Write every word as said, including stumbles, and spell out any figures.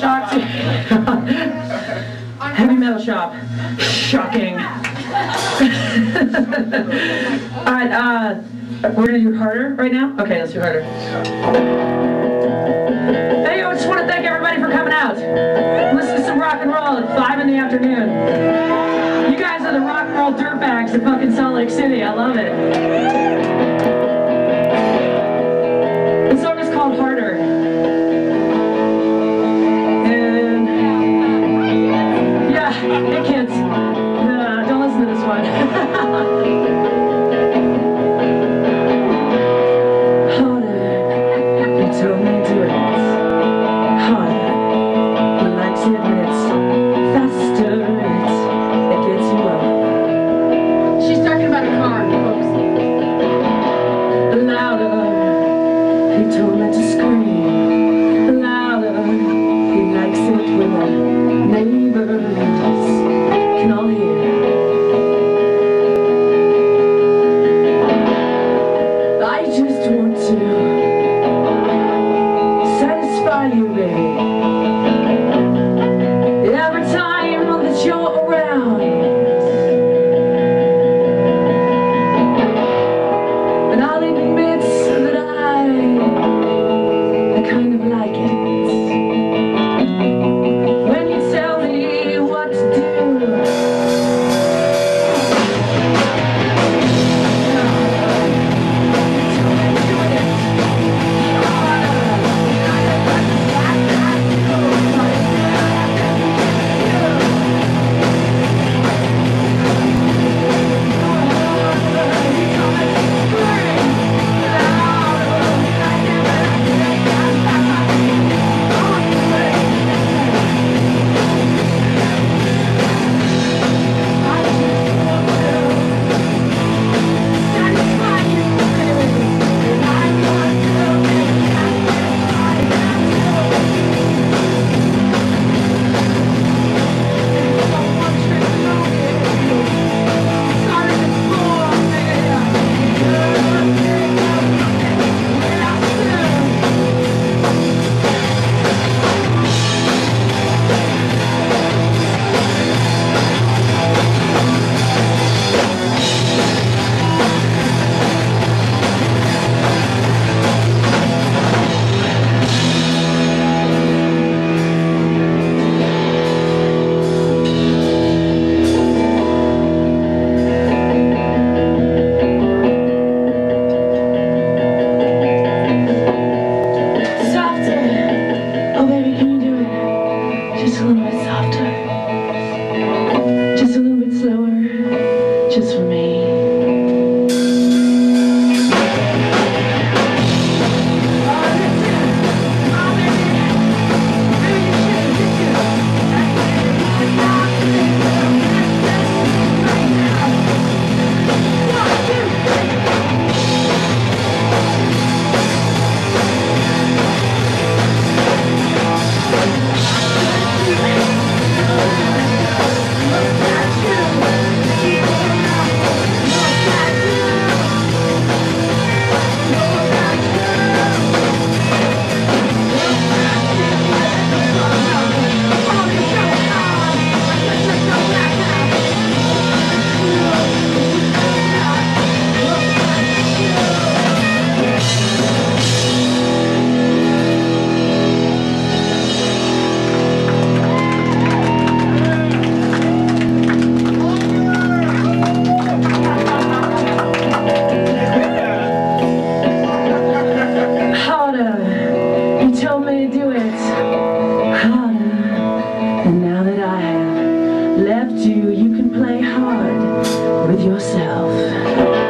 shock to heavy metal shop. Shocking. Alright, uh, we're gonna do harder right now? Okay, let's do harder. Hey, I just want to thank everybody for coming out. Listen to some rock and roll at five in the afternoon. You guys are the rock and roll dirtbags of fucking Salt Lake City. I love it. The song is called Harder. And yeah, hey kids, uh, don't listen to this one. Harder, you told me to do it. Harder, he likes it when it's faster, it's, it gets you up. She's talking about a car, folks. Louder, he told me to scream. Louder, he likes it when the neighbors can all hear. I just want to satisfy you, baby. Every time that you're around, and I'll admit that I, I kind of like it when you tell me what to do. Just a little bit softer, just a little bit slower, just for me. You told me to do it harder, and now that I have left you, you can play hard with yourself.